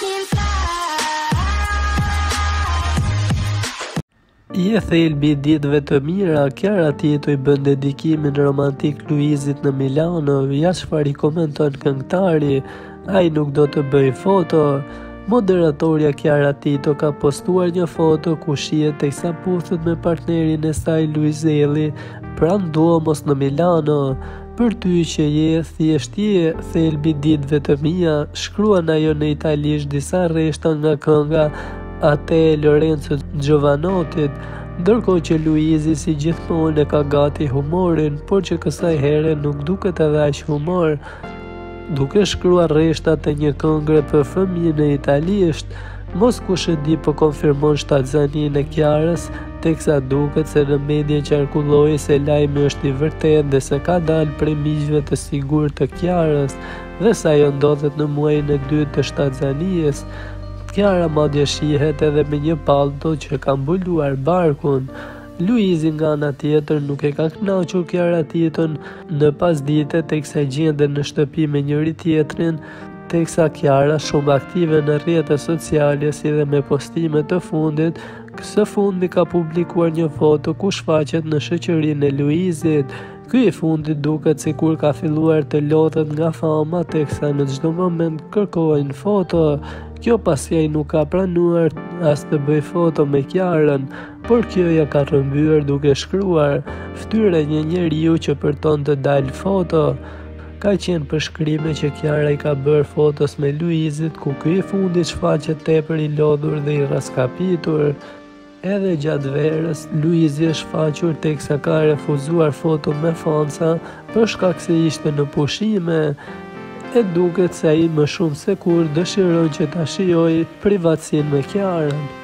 can fly. Je thelbi i ditëve të mira, Kiara Tito i bën dedikimin romantik Luizit në Milano. Ja çfarë i komenton këngëtari, ai nuk do të bëj foto. Moderatorja Kiara Tito ka postuar një foto ku shihet teksa puthet me partnerin e saj Luizelli pranë Duomos në Milano. Për ty që je thjesht je thelbi i ditëve të mia, shkruan ajo në italisht disa rreshta nga kënga A te Lorenzo Giovanotit, ndërkohë që Luizi si gjithmonë e ka gati humorin, por që kësaj here nuk duket edhe aq humor. Duke shkruar rreshtat e një këngre për fëmijën në italisht, mos kush e di po konfirmon shtatzaninë e Kiarës, teksa duket se në media qarkulloi se lajmi është i vërtetë dhe se ka dalë prej miqve të sigurt të Kiarës dhe se ajo ndodhet në muajin e dytë të shtatzanies. Kiara madje shihet edhe me një palto që ka mbuluar barkun. Luizi nga ana tjetër nuk e ka kënaqur Kiara Titon në pasdite teksa gjenden në shtëpi me njëri tjetrin, teksa Kiara shumë aktive në rrjetet sociale si dhe me postimet të fundit. Së fundmi ka publikuar një foto ku shfaqet në shoqërinë e Luizit. Ky i fundit duket sikur ka filluar të lodhet nga fama teksa në çdo moment kërkojnë foto. Kjo pasi ai nuk ka pranuar as të bëj foto me Kiarën, por kjo ja ka rrëmbyer duke shkruar: "Fytyra e një njeriu që përton të dalë foto." Ka qenë përshkrime që Kiara i ka bërë fotos me Luizit, ku ky i fundit shfaqet tepër i lodhur dhe i raskapitur. Edhe gjatë verës, Luizi është shfaqur teksa ka refuzuar foto me fansa për shkak se ishte në pushime. E duket se ai më shumë se kur dëshiron që ta shijojë privatësinë me Kiarën.